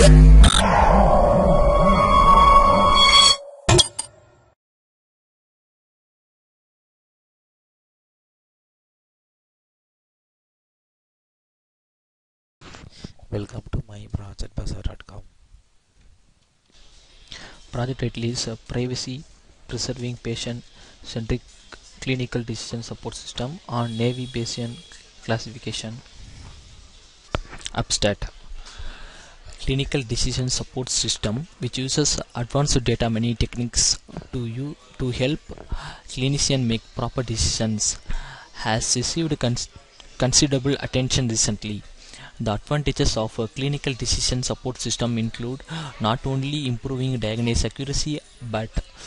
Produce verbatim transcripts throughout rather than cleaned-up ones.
Welcome to my project bazaar dot com. Project title is uh, Privacy Preserving Patient Centric Clinical Decision Support System on Navy Bayesian Classification. Abstract: Clinical Decision Support System, which uses advanced data mining techniques to you to help clinicians make proper decisions, has received cons considerable attention recently. The advantages of a clinical decision support system include not only improving diagnosis accuracy but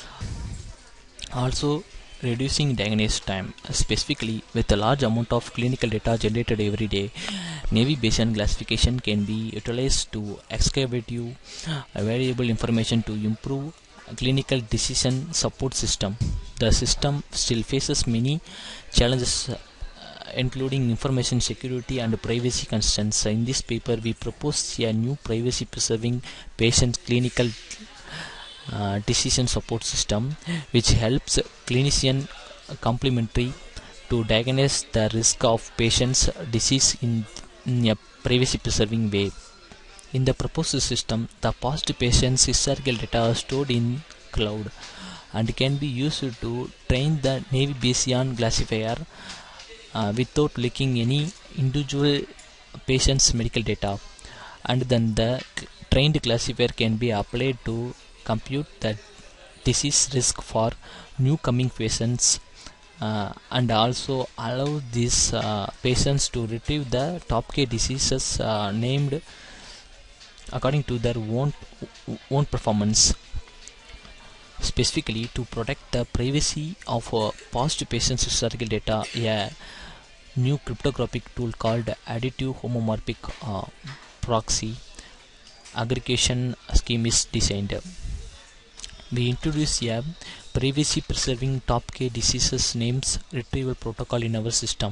also reducing diagnosis time. Specifically, with a large amount of clinical data generated every day, Navy Bayesian classification can be utilized to excavate variable information to improve clinical decision support system. The system still faces many challenges, including information security and privacy concerns. In this paper, we propose a new privacy-preserving patient clinical uh, decision support system, which helps clinician complementary to diagnose the risk of patient's disease in, in a privacy-preserving way. In the proposed system, the past patient's historical data are stored in cloud and can be used to train the Navy Bayesian classifier Uh, without leaking any individual patient's medical data, and then the trained classifier can be applied to compute the disease risk for new coming patients uh, and also allow these uh, patients to retrieve the top K diseases uh, named according to their own own performance. Specifically, to protect the privacy of uh, past patients' historical data, a new cryptographic tool called additive homomorphic uh, proxy aggregation scheme is designed. We introduce a privacy preserving top K diseases names retrieval protocol in our system,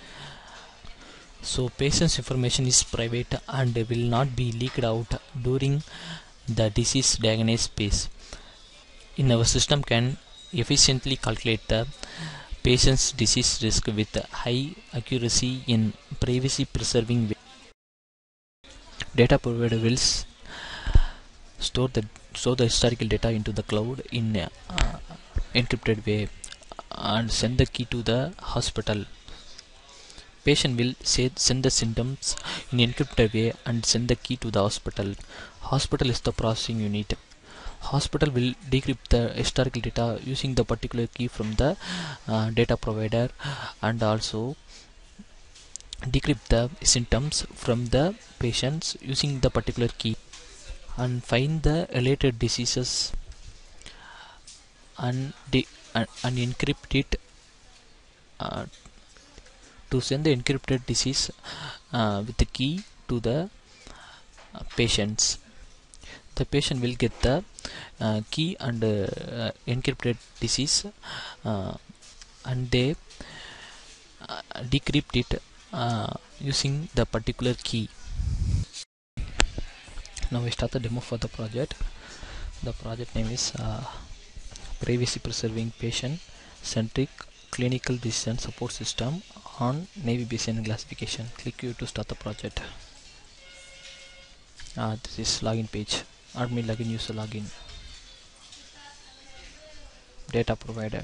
so patient's information is private and will not be leaked out during the disease diagnosis phase. In our system can efficiently calculate the patient's disease risk with high accuracy in privacy preserving way. Data provider will store the store the historical data into the cloud in a uh, encrypted way and send the key to the hospital. Patient will say, send the symptoms in encrypted way and send the key to the hospital. Hospital is the processing unit. Hospital will decrypt the historical data using the particular key from the uh, data provider and also decrypt the symptoms from the patients using the particular key and find the related diseases and, de and, and encrypt it uh, to send the encrypted disease uh, with the key to the uh, patients. The patient will get the uh, key and uh, encrypted disease uh, and they uh, decrypt it uh, using the particular key. Now we start the demo for the project. The project name is uh, Privacy Preserving Patient Centric Clinical Decision Support System on Navy Bayesian Classification. Click here to start the project. Uh, this is login page. Admin login, user login, data provider,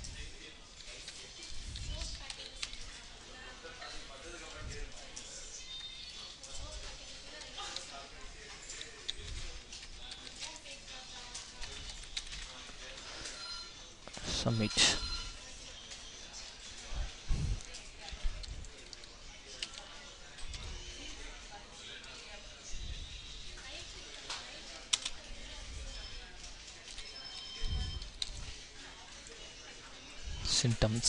submit. Symptoms,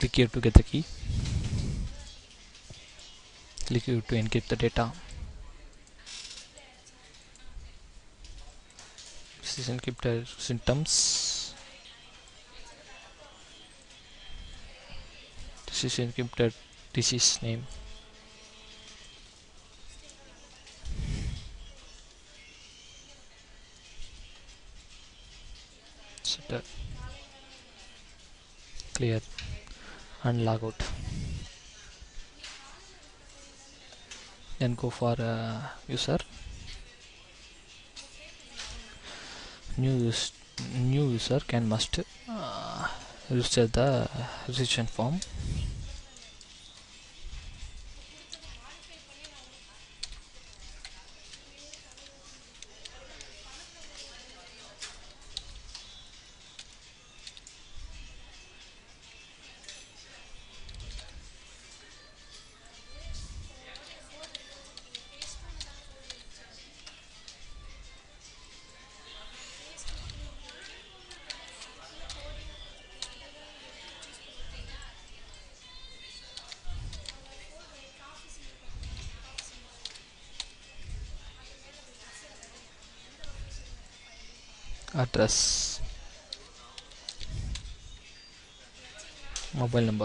click here to get the key, click here to encrypt the data. This is encrypted symptoms. This is encrypted disease name. Set clear and log out. Then go for uh, user. New use, new user can must uh, register the registration form. Address, mobile number,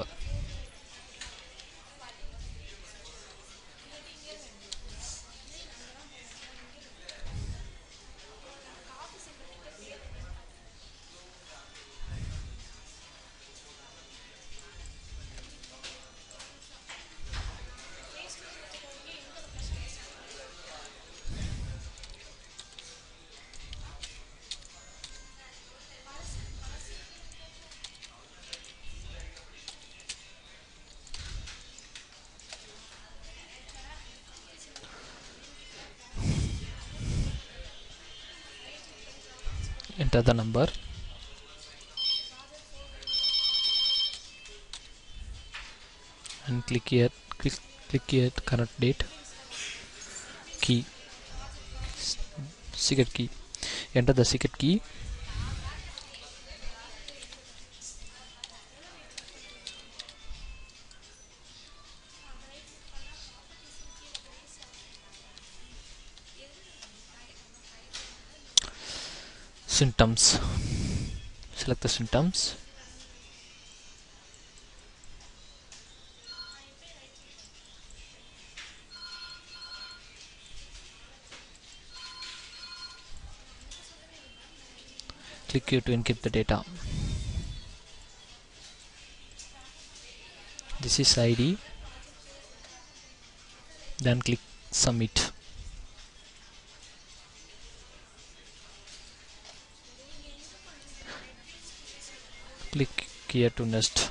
enter the number, and click here, click, click here current date, key, secret key, enter the secret key, symptoms, select the symptoms, click here to encrypt the data. This is I D, then click submit. Click here to next.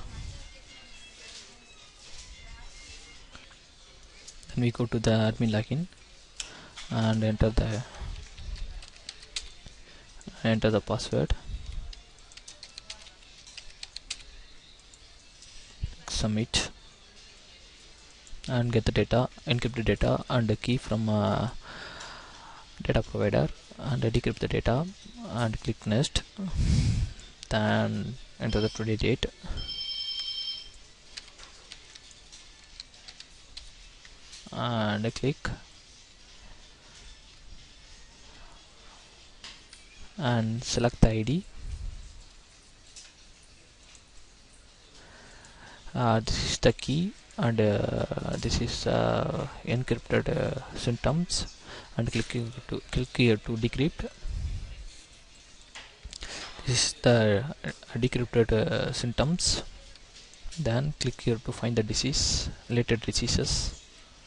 Then we go to the admin login and enter the enter the password, submit, and get the data, encrypt the data and the key from uh, data provider, and decrypt the data and click next. Then enter the today date, and click and select the I D. Uh, this is the key, and uh, this is uh, encrypted uh, symptoms, and click here to click here to decrypt. This is the uh, decrypted uh, symptoms. Then click here to find the disease, related diseases,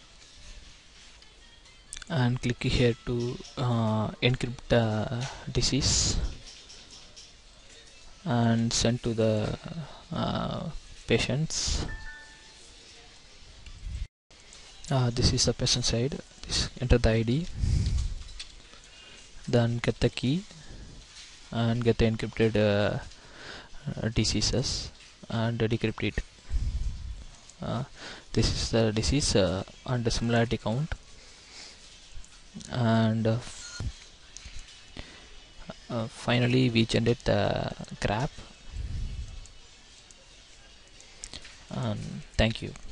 and click here to uh, encrypt the disease and send to the uh, patients. Uh, this is the patient side. This, enter the I D, then get the key and get the encrypted uh, uh, diseases and decrypt it. Uh, this is the disease uh, and the similarity count, and uh, uh, finally we generate the graph. Um, thank you.